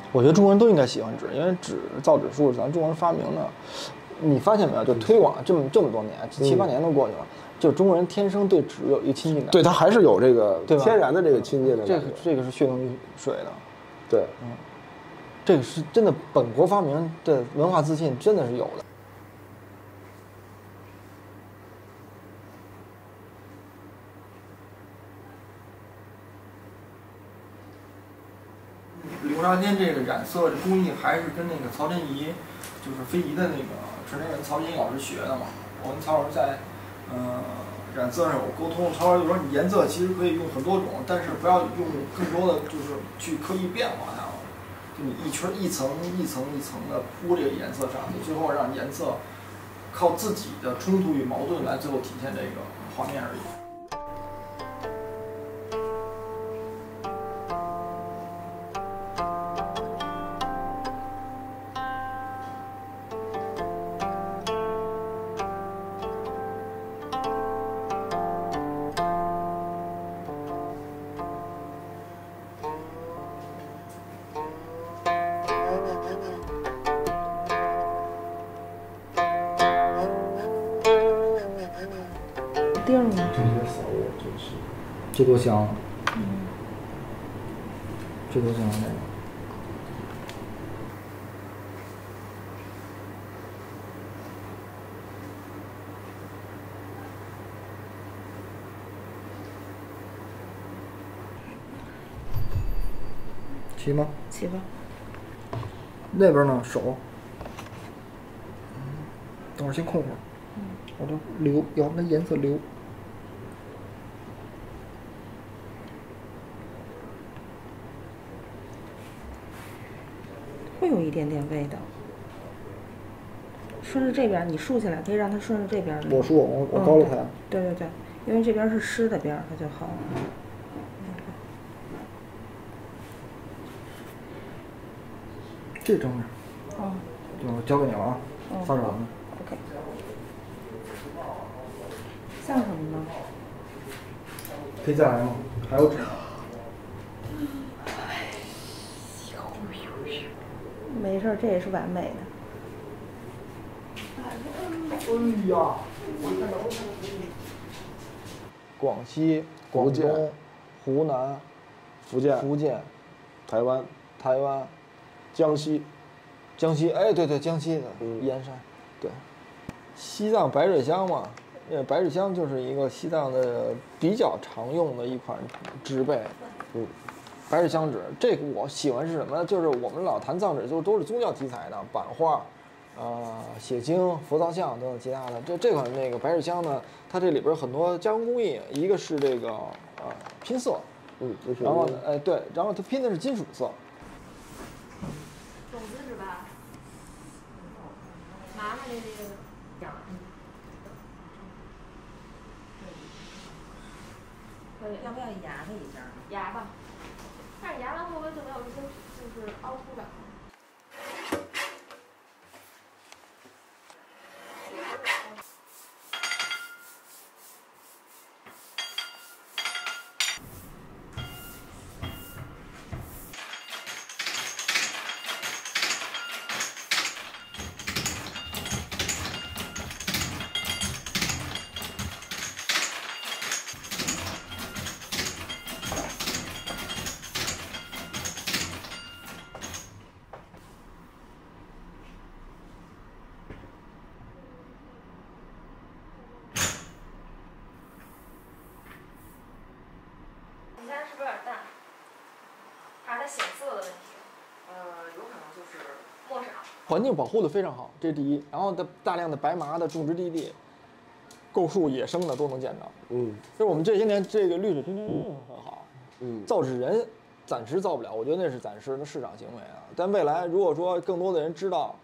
我觉得中国人都应该喜欢纸，因为造纸术是咱中国人发明的。你发现没有？就推广了这么多年，7、8年都过去了，就中国人天生对纸有一个亲近感。 对他还是有这个天然的这个亲近的感觉。 这个是血浓于水的。 对， 这个是真的本国发明的文化自信，真的是有的。 流沙天这个染色的工艺还是跟那个曹真仪，就是非遗的那个传承人曹真仪老师学的嘛。我跟曹老师在染色上有沟通，曹老师就说你颜色其实可以用很多种，但是不要用更多的就是去刻意变化它，就你一层一层的铺这个颜色上去，最后让颜色靠自己的冲突与矛盾来最后体现这个画面而已。 地儿呢？这多香！这多香！齐吗？ 齐吧。 那边呢？手。等会儿先空会儿。我这流，要那颜色流。 会有一点点味道。顺着这边，你竖起来可以让它顺着这边。 我竖，我高了它。 对对对，因为这边是湿的边，它就好。 这正面。 哦。 就交给你了啊，放这儿了。 OK。像什么呢？ 可以再来吗？还有纸。 没事，这也是完美的。 哎呀！广西、广东、湖南、 福建、台湾、江西， 哎，对，江西的盐山，对，西藏白水香嘛，白水香就是一个西藏的比较常用的一款植被，白水香纸，这个我喜欢是什么呢？就是我们老谈藏纸，就都是宗教题材的版画，写经、佛造像等等其他的。这款那个白水香呢，它这里边很多加工工艺，一个是这个拼色，然后对，然后它拼的是金属色。 种子是吧？麻麻的这个样。 要不要压它一下？ 压吧，但是压完会不会就没有一些就是凹凸感？显色的问题？有可能就是墨少。 环境保护的非常好，这是第一。然后大量的白麻的种植基地，构树野生的都能见到。就是我们这些年这个绿水青山很好。造纸人暂时造不了，我觉得那是暂时的市场行为啊。但未来如果说更多的人知道，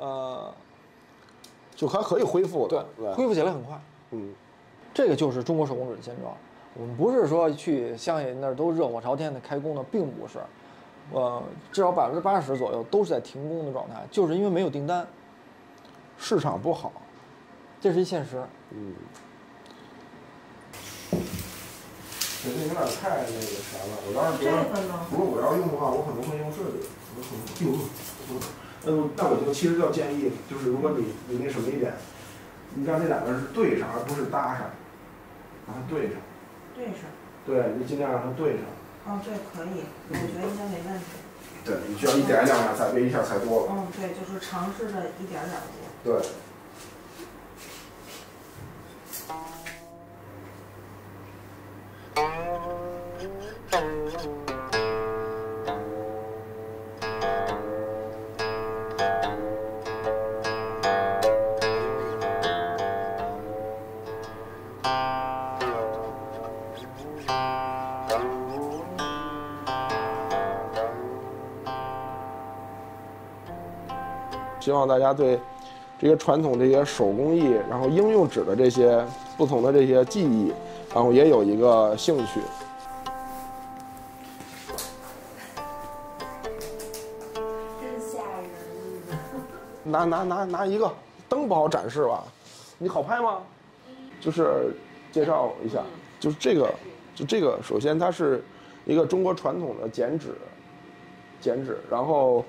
就还可以恢复的， 对，恢复起来很快。这个就是中国手工纸的现状。我们不是说去乡下那儿都热火朝天的开工的，并不是。至少80%左右都是在停工的状态，就是因为没有订单， 市场不好， 这是一现实。 这有点太那个啥了。我要是觉得，如果我要用的话，我可能会用这个。那我就其实要建议，就是如果你那什么一点，你让这两个是对上，而不是搭上，让它对上。 对上。 对，你尽量让它对上。 哦，这可以，我觉得应该没问题。 对，你需要一点两下才别一下才多了。 嗯，对，就是尝试着一点点做。 做。 对。希望大家对这些传统这些手工艺，然后应用纸的这些不同的这些技艺，然后也有一个兴趣。 真吓人！ 拿一个灯不好展示吧？你好拍吗？就是介绍一下，就是这个，首先它是一个中国传统的剪纸，然后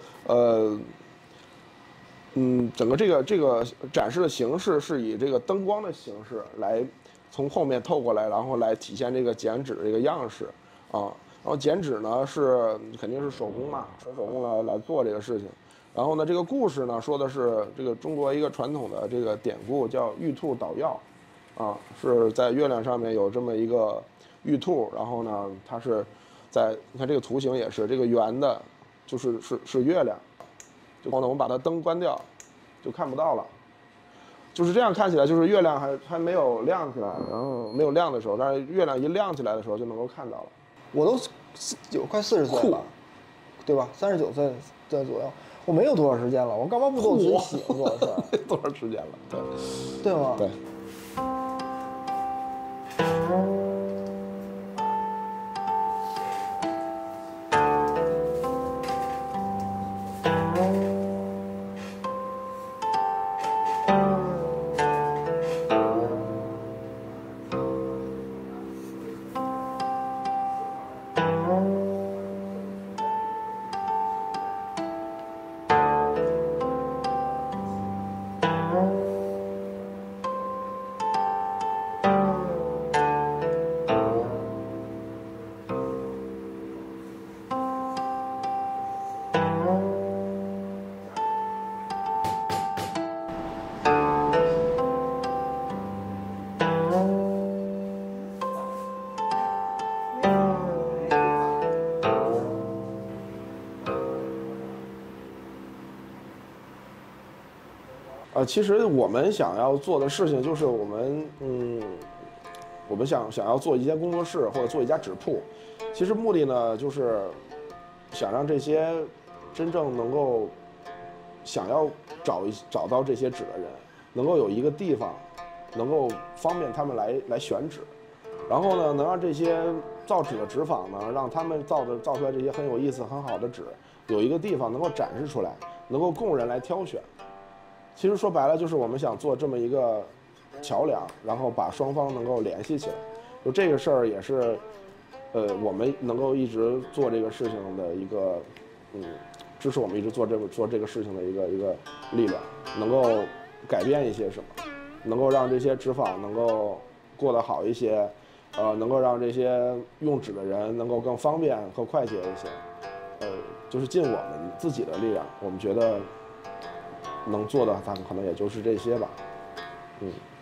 整个这个展示的形式是以这个灯光的形式来从后面透过来，然后来体现这个剪纸的这个样式啊。然后剪纸呢是肯定是手工嘛，纯手工来做这个事情。然后呢，这个故事呢说的是这个中国一个传统的这个典故叫玉兔捣药，啊，是在月亮上面有这么一个玉兔，然后呢它是在你看这个图形也是这个圆的，是月亮。然后呢，我们把它灯关掉，就看不到了。就是这样看起来，就是月亮还没有亮起来，然后没有亮的时候，但是月亮一亮起来的时候就能够看到了。 我都快40岁了，对吧？39岁左右，我没有多少时间了，我干嘛不多自己写多少事儿？ 多少时间了？ 对吗？ 对。其实我们想要做的事情就是我们想要做一间工作室或者做一家纸铺，其实目的呢就是想让这些真正能够想要找到这些纸的人，能够有一个地方，能够方便他们来选纸，然后呢能让这些造纸的纸坊呢，让他们造出来这些很有意思很好的纸，有一个地方能够展示出来，能够供人来挑选。其实说白了就是我们想做这么一个桥梁，然后把双方能够联系起来。就这个事儿也是，我们能够一直做这个事情的一个，支持我们一直做这个事情的一个力量，能够改变一些什么，能够让这些纸坊能够过得好一些，能够让这些用纸的人能够更方便和快捷一些，就是尽我们自己的力量，我们觉得能做的，可能也就是这些吧，